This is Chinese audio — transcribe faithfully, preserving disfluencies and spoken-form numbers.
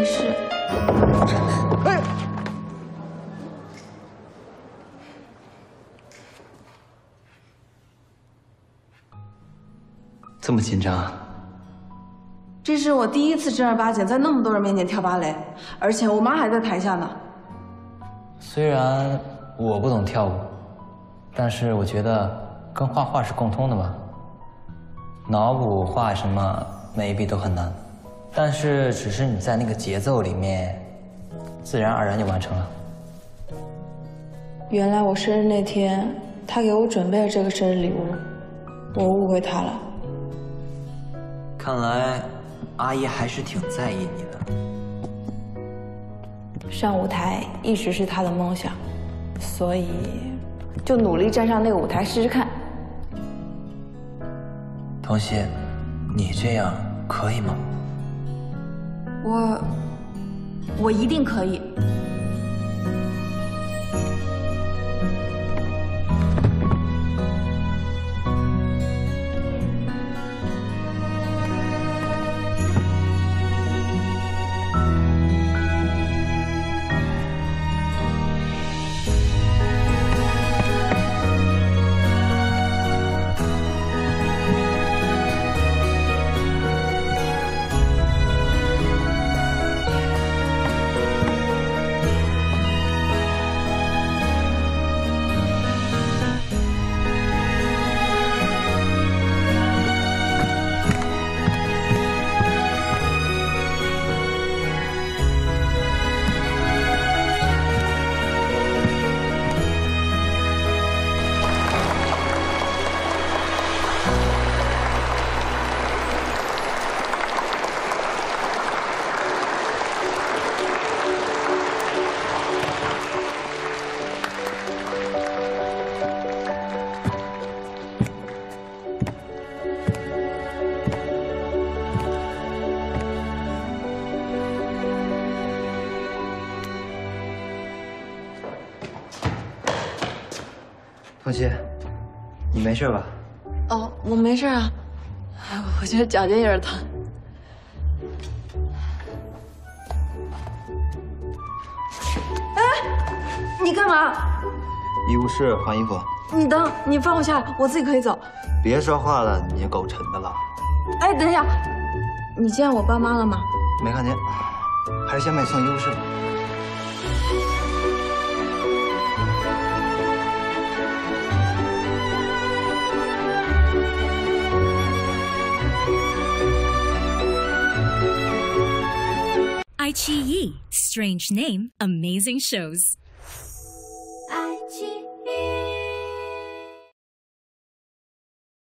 事。 哎，这么紧张啊？ 这是我第一次正儿八经在那么多人面前跳芭蕾，而且我妈还在台下呢。 虽然我不懂跳舞，但是我觉得跟画画是共通的嘛。脑补画什么每一笔都很难，但是只是你在那个节奏里面，自然而然就完成了。 原来我生日那天，她给我准备了这个生日礼物，我误会她了。 看来阿姨还是挺在意你的。 上舞台一直是她的梦想，所以就努力站上那个舞台试试看。 童熙，你这样可以吗？ 我，我一定可以。 童熙，你没事吧？ 哦，我没事啊，我觉得脚尖有点疼。哎，你干嘛？ 医务室换衣服。 你等，你放我下来，我自己可以走。 别说话了，你狗沉的了。 哎，等一下，你见我爸妈了吗？ 没看见，还是先把你送医务室吧。 爱奇艺 Strange Name Amazing Shows。 爱奇艺。